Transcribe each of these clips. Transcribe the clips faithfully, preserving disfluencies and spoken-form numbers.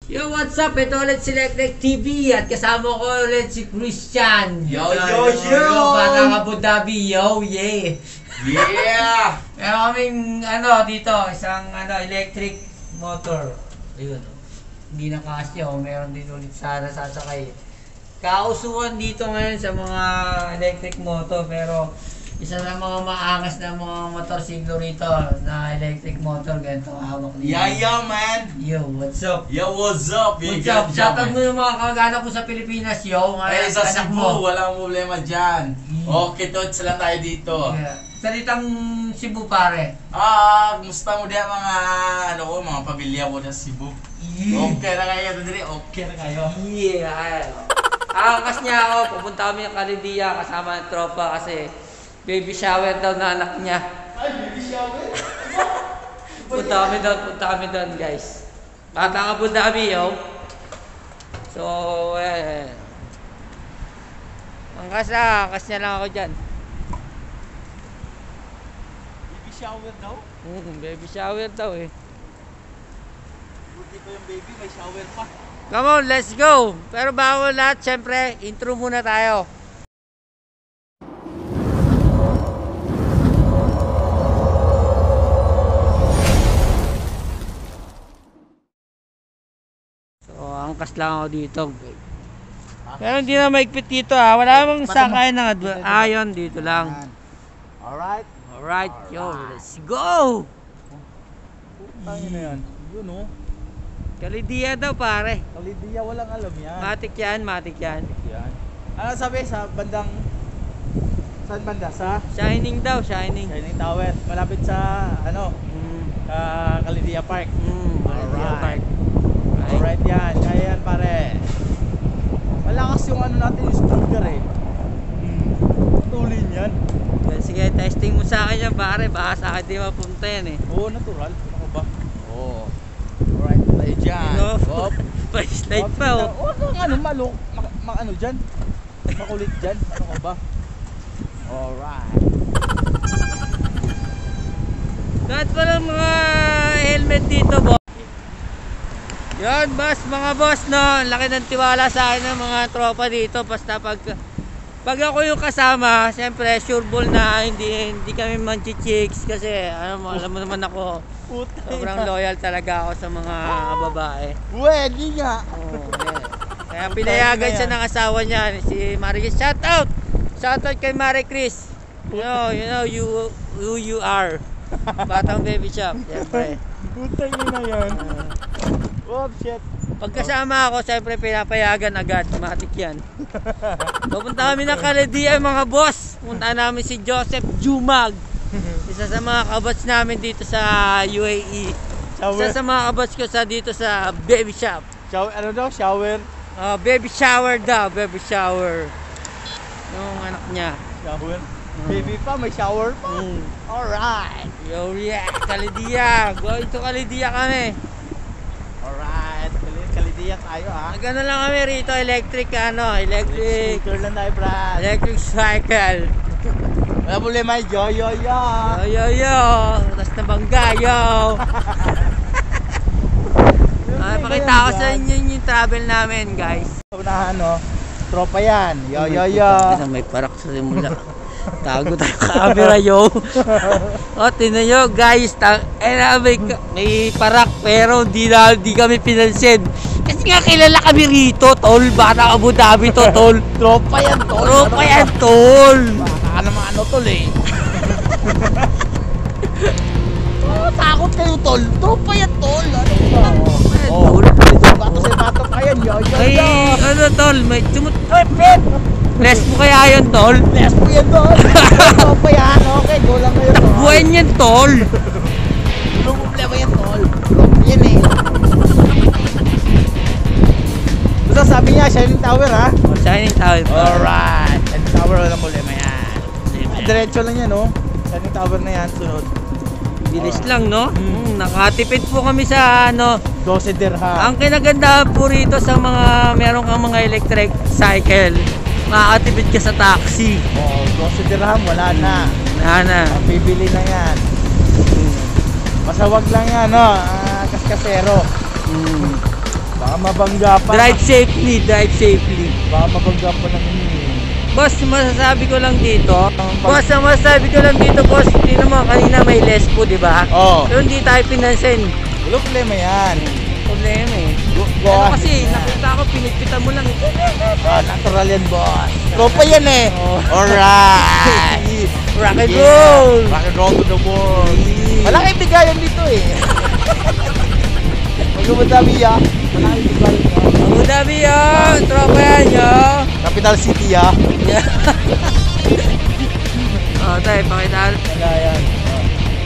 Yo, what's up? Ito ulit si Lectec T V at kasama ko ulit si Christian. Yo, yo, yo! Yo, Batang Abu Dhabi, yo, yeah! Yeah! Meron kaming, ano, dito, isang, ano, electric motor. Ayun, hindi na kasya, meron din ulit sana sasakay. Kausuhan dito ngayon sa mga electric motor, pero isa na mga maangas na mga motorsiklo rito na electric motor, ganito hawak nila. Yeah, yeah, man! Yo, what's up? Yo, what's up? What's up? Shoutout mo yung mga kamag-anak ko sa Pilipinas, yo. Eh, sa anak Cebu, mo. walang problema dyan. Mm. Okay, tots lang tayo dito. Yeah. Salitang Cebu, pare. Ah, gusto mo diyan mga, ano ko, mga pamilya ko sa Cebu. Yeah. Okay na kayo, Dali. Okay na kayo. Yeah. Akas niya ako, pupunta kami ng Calindia kasama ng tropa kasi baby shower daw na anak niya. Ay, baby shower? Punta kami doon, punta kami doon, guys. Batang Abu Dhabi, yo. So, eh. Angkas na, angkas niya lang ako dyan. Baby shower daw? Hmm, baby shower daw eh. Buti ko yung baby, may shower pa. Come on, let's go! Pero bago lahat, syempre, intro muna tayo. Angkas lang ako dito. Pero hindi na maigpit dito ha. Wala namang sakay ng adva- ayon dito lang. Alright. Alright, yo, let's go! Tayo na yan. Yun o. Kalidia daw pare. Kalidia, walang alam yan. Matik yan, matik yan. Yan. Ano sabi sa bandang... Saan banda? Sa? Shining daw, shining. Shining Tower. Malapit sa, ano, Mm, ka Kalidia Park. mm, Kalidia Alright. Park. Right. Alright yan. Kaya yan pare. Malakas yung ano natin, yung scooter eh. Hmm. Tulin yan. Sige, testing mo sa akin yan pare. Baka sa akin di mapunta yan eh. Oo, natural. Ano ba? Oo. Alright, tayo dyan. Ano? Hop. Pa-slide pa oh. Oo, oh, ano, malok. Mak, mak ano dyan. Makulit dyan. Ano ka ba? Alright. Lahat pala mga helmet dito, boss. Yan, boss, mga boss, no. Laki ng tiwala sa akin ng mga tropa dito. Basta pag pag ako yung kasama, siyempre sure ball na hindi hindi kami manchichicks kasi ano mo, alam mo naman ako. Sobrang loyal talaga ako sa mga babae. Pwede nga. Oh, yeah. Kaya pinayagan siya ng asawa niya, si Marie Chris. Shout out! Shout out kay Marie Chris. You know, you know you who you are. Batang baby shop, siyempre. Putang na yan. Oh shit. Pagkasama ako, siyempre pinapayagan agad. Matik yan. Pupunta kami ng Kalidia, mga boss. Punta namin si Joseph Jumag. Isa sa mga kabats namin dito sa U A E. Isa sa mga kabats ko sa dito sa baby shop. Shower, ano daw? Shower? Uh, baby shower daw, baby shower. Yung anak niya. Shower? Baby pa, may shower pa. Mm. Alright. Yo, yeah, Kalidia. Going to Kalidia kami. Alright. Kalidia tayo ha. Nagano lang kami rito, electric ano, electric. Scooter lang tayo, brad. Electric cycle. Wala problema, yo yo yo. Yo yo yo. Tapos na bangga, yo. Ah, pakita ko sa inyo yung travel namin, guys. Unahan no. Tropa yan. Yo yo yo. May parak sa simula. Tago tayo camera, yo. O, tinan nyo, guys. Eh, may, may parak, pero di, na, di kami pinansin. Kasi nga kilala kami rito, tol. Baka Abu Dhabi to, tol. Tropa yan, tol. Tropa yan, tol. Baka naman ano, tol eh. Oh, takot kayo, tol. Tropa yan, tol. Ano ba? Oh, bato sa bato pa yan. Yo yo ay, yo. ano, tol. May tumut... Ay, pet. Les mo kaya yun, tol? Les mo yan, tol. Tropa yan. Okay, go lang kayo, tol. Buwan yan, tol. Ano problema yan, tol? Tropa yan eh. Basta sabi niya, Shining Tower ha? Oh, Shining Tower. Alright. Shining Tower, walang problema yan. Diretso lang yan, no? Shining Tower na yan, sunod. Bilis lang, no? Mm, nakatipid po kami sa ano. twelve dirham. Ang kinaganda po rito sa mga meron kang mga electric cycle, makakatipid ka sa taxi. Oh, twelve dirham, wala na. Wala na. Ang bibili na yan. Basta wag lang yan, no? Ah, kaskasero. Mm. Baka mabangga pa. Drive safely, drive safely. Baka mabangga pa ng ini. Boss, masasabi ko lang dito. Boss, ang masasabi ko lang dito, boss. Tingnan mo, kanina may lespo, di ba? Oo. Pero hindi tayo pinansin. Wala problema yan. Problema eh. Go, go Ano on. kasi, nakita ko, pinigpitan mo lang eh. Ah, natural yan, boss. Tropa yan eh. Oh. Alright. Rock and Yeah. roll! Rock and roll to the world. Yeah. Wala kayong bigayan dito eh. Magkamadami ya. Wala kayong bigayan ya. Abu Dhabi yun! Tropa yan yun! Capital City ya. Yeah. Oh, tayo, pakita. Wala yan. Oh.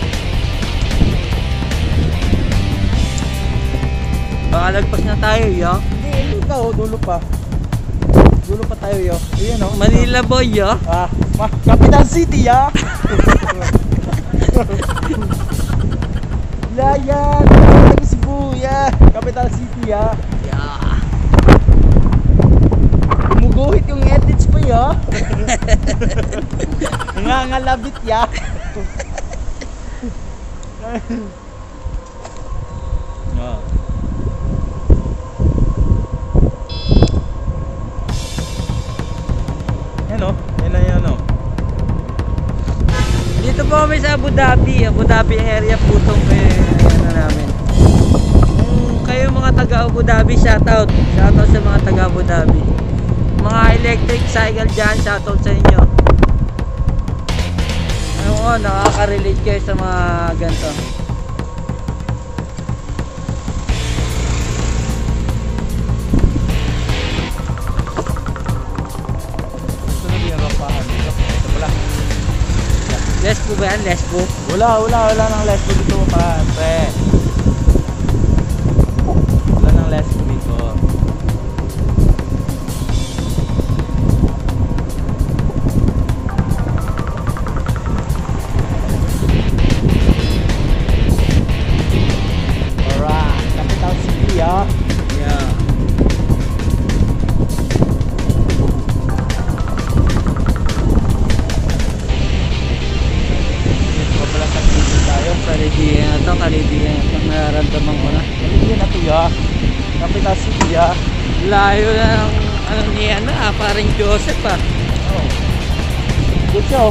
Baka lagpas na tayo, yo. Hindi, ito oh, dulo pa. Dulo pa tayo yo. Ayan oh. Manila boy, yo. Ah, ma Capital City ya. Wala yan. Lagi Cebu ya. Capital City ya. Yeah. Muguhit yung edits pa ya. Nangangalabit ya. Ah. Yan o, yan na yan o. Dito po kami sa Abu Dhabi. Abu Dhabi area po itong eh, ano namin. Kung kayo mga taga Abu Dhabi, shoutout. Shoutout sa mga taga Abu Dhabi. Mga electric cycle dyan, shoutout sa inyo. Ano ko, nakaka-relate kayo sa mga ganito. Sunod yung rampahan dito. Ito pala. Lesbo ba yan? Lesbo? Wala, wala, wala nang lesbo dito pa, pre. Wala nang lesbo dito. Alright, Capital City ah. Yeah. Dito pala sa City tayo. Kalibigan na to, kalibigan na to. Nararamdaman ko na. Kalibigan na to ya. Capital City ya. Layo na ng ano niya na, ah, parang Joseph ah. Oh. Good show.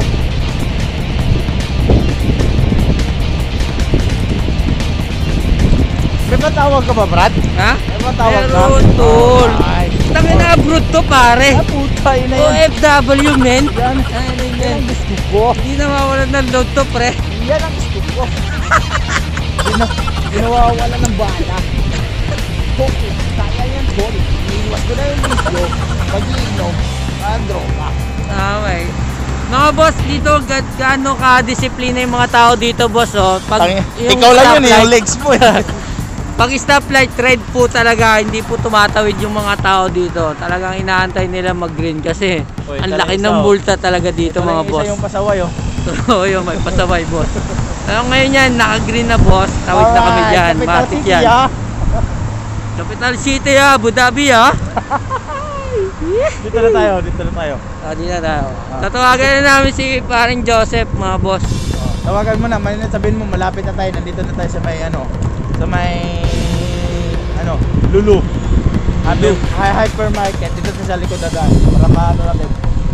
May patawag ka ba, Brad? Ha? May patawag ka? Meron, tol. Ay. Tangin na abroad to pare. Ah, puta, yun na O yan. F W men. Yan. Ano Yan yan? ang gusto ko. Hindi na mawalan ng load to pre. Yan ang gusto ko. Gina, ginawawala ng bala. Okay, kaya yan, Tol. Iiwas ko na yung video. Mag-iinom. Ang droga. Okay. Mga boss, dito ga- gaano ka-disiplina yung mga tao dito boss oh. Pag, Ikaw lang yun eh, yung stoplight- legs mo yan. Pag stoplight red po talaga, hindi po tumatawid yung mga tao dito. Talagang inaantay nila mag-green kasi Uy, ang talaga laki isa, ng oh. multa talaga dito Ito mga lang yung boss. isa yung pasaway oh. Oo, yung may pasaway boss. Pero ngayon yan, naka-green na boss. Tawid na kami Alright, dyan. Capital Matik City, yan. ah. Capital City ah, Abu Dhabi ah. Dito na tayo, dito na tayo. Ah, di na tayo. Ah. Tatawagan na namin si paring Joseph mga boss. Oh, tawagan mo na, may sabihin mo malapit na tayo, nandito na tayo sa may ano, sa may ano, Lulu. Happy hi hypermarket dito sa likod na daan. Para maano natin.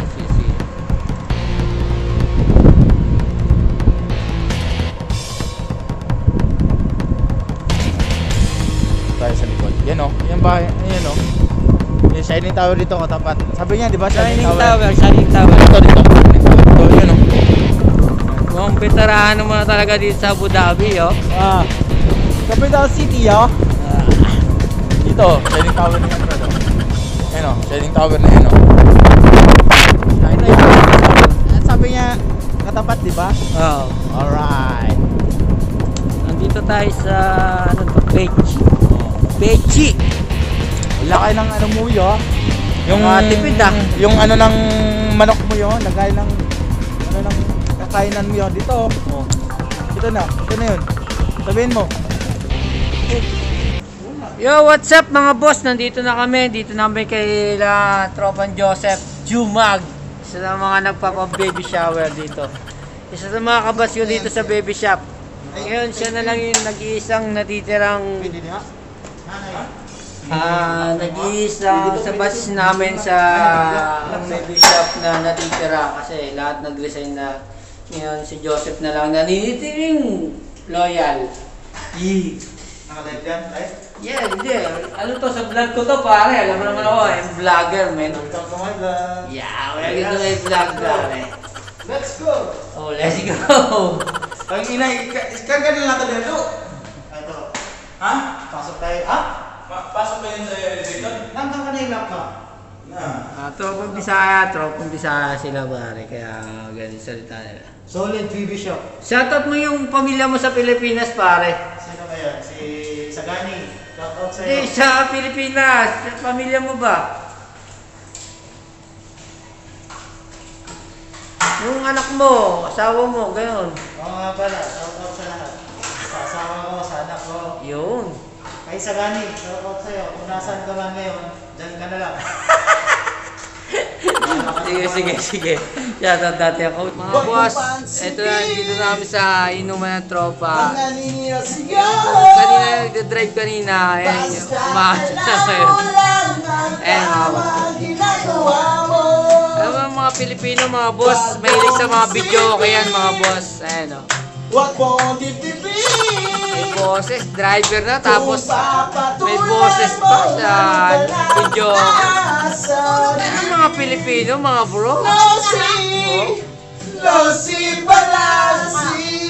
Tayo sa likod. Yan oh, yan bahay, yan oh. Yung Shining Tower dito katapat. Sabi niya, di ba? Shining Tower, Shining Tower. Dito, dito. Shining Tower. Dito, yan oh. Mukhang veterahan naman talaga dito sa Abu Dhabi oh. Ah. Capital City oh. Ah. Dito, Shining Tower na yan, bro. Ayan o, Shining Tower na yan o. Ito yung At sabi niya, katapat, di ba? Oo. Alright. Nandito tayo sa ano to, Beach. Bechi. Wala kayo ng ano mo yun. Yung Mga tipid, ah. Yung ano ng manok mo yun, lagay ng ano ng kakainan mo yun. Dito, oh. Ito na, ito na yun. Sabihin mo. Yo, what's up mga boss? Nandito na kami. Dito na kami kay la, Tropan Joseph Jumag. Isa sa mga nagpapa-baby shower dito. Isa sa mga kabasyo dito sa baby shop. Ngayon, siya na lang yung nag-iisang natitirang Ah, nag-iisa sa batch namin sa medyo shop na natitira kasi lahat nag-resign na. Ngayon si Joseph na lang nanitiring loyal. Yee. Nakalive yan, right? Yeah, hindi. Ano to sa vlog ko to pare? Alam mo naman ako, I'm vlogger, man. Welcome to my vlog. Yeah, wala dito na yung vlog pare. Let's go! Oh, let's go! Ang ina, ikarga na natin dito. Ito. Ha? Pasok tayo. Ha? Pa pasok ba yun sa elevator? Nandang ka na yung laptop. Na. Ah, tropong Bisaya, tropong Bisaya sila pare, kaya ganun salita nila. Solid T V shop. Shoutout mo yung pamilya mo sa Pilipinas pare. Sino ba yan? Si Sagani. Shoutout sa'yo. Hindi, sa Pilipinas, sa pamilya mo ba? Yung anak mo, asawa mo, gano'n. Oo nga pala. Shoutout sa lahat. Sa asawa ko, sa anak ko. Yun. Kay Sagani, shoutout sa'yo. Kung nasaan ka man ngayon, dyan ka na lang. Sige, sige, sige. Shoutout dati ako. Mga boss, eto na, dito na kami sa inuman ng tropa. Kanina, nagdadrive kanina. Ayan, umakasya na ngayon. Ayan, mga boss. Alam mo mga Pilipino, mga boss, mahilig sa mga video, kaya mga boss. Ayan, o. May boses, driver na, tapos may boses pa sa video. Ano mga Pilipino, mga bro? Losi, Losi Balasi.